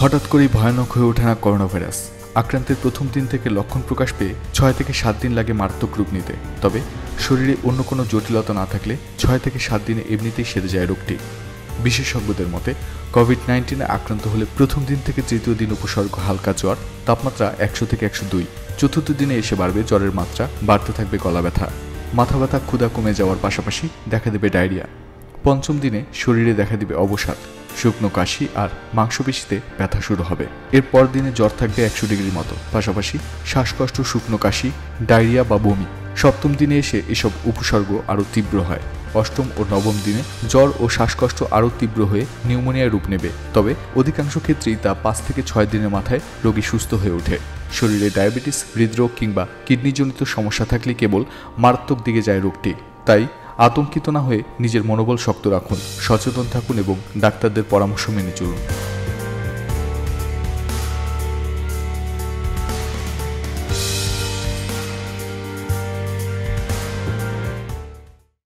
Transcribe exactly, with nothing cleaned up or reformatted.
হঠাৎ করেই ভয়ানক হয়ে ওঠে না করোনা ভাইরাস। আক্রান্তের প্রথম দিন থেকে লক্ষণ প্রকাশ পেয়ে ছয় থেকে সাত দিন লাগে মারাত্মক রূপ নিতে। তবে শরীরে অন্য কোনো জটিলতা না থাকলে ছয় থেকে সাত দিনে এমনিতেই সেরে যায় রোগটি। বিশেষজ্ঞদের মতে কোভিড নাইন্টিনে আক্রান্ত হলে প্রথম দিন থেকে তৃতীয় দিন উপসর্গ হালকা জ্বর, তাপমাত্রা একশো থেকে একশো দুই। চতুর্থ দিনে এসে বাড়বে জ্বরের মাত্রা, বাড়তে থাকবে গলা ব্যথা, মাথা ব্যথা, ক্ষুধা কমে যাওয়ার পাশাপাশি দেখা দেবে ডায়রিয়া। পঞ্চম দিনে শরীরে দেখা দিবে অবসাদ, শুকনো কাশি আর মাংসপেশিতে ব্যথা শুরু হবে। এর পর দিনে জ্বর থাকবে একশো ডিগ্রির মতো, পাশাপাশি শ্বাসকষ্ট, শুকনো কাশি, ডায়রিয়া বা বমি। সপ্তম দিনে এসে এসব উপসর্গ আরও তীব্র হয়। অষ্টম ও নবম দিনে জ্বর ও শ্বাসকষ্ট আরও তীব্র হয়ে নিউমোনিয়ার রূপ নেবে। তবে অধিকাংশ ক্ষেত্রেই তা পাঁচ থেকে ছয় দিনের মাথায় রোগী সুস্থ হয়ে ওঠে। শরীরে ডায়াবেটিস, হৃদরোগ কিংবা কিডনিজনিত সমস্যা থাকলে কেবল মারাত্মক দিকে যায় রোগটি। তাই আতঙ্কিত না হয়ে নিজের মনোবল শক্ত রাখুন, সচেতন থাকুন এবং ডাক্তারদের পরামর্শ মেনে চলুন।